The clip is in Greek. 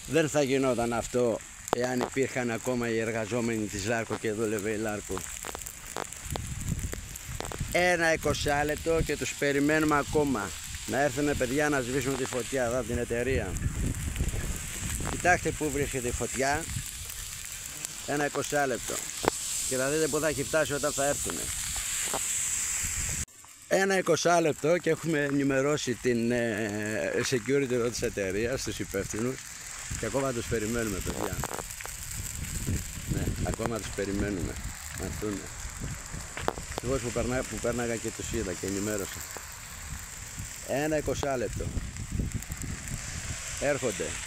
Δεν θα γινόταν αυτό εάν υπήρχαν ακόμα οι εργαζόμενοι της Λάρκο και δούλευε η Λάρκο. Ένα 20 λεπτό και τους περιμένουμε ακόμα. Να έρθουμε, παιδιά, να σβήσουμε τη φωτιά εδώ από την εταιρεία. Κοιτάξτε που βρίσκεται η φωτιά. Ένα 20 λεπτό. Και θα δείτε που θα έχει φτάσει όταν θα έρθουμε. Ένα 20 λεπτό και έχουμε ενημερώσει την security εδώ της εταιρείας, τους υπεύθυνους, και ακόμα τους περιμένουμε, παιδιά. Ναι, ακόμα τους περιμένουμε να έρθουν. Εγώ που πέρναγα και τους είδα και ενημέρωσα. Ένα 20 λεπτό. Έρχονται.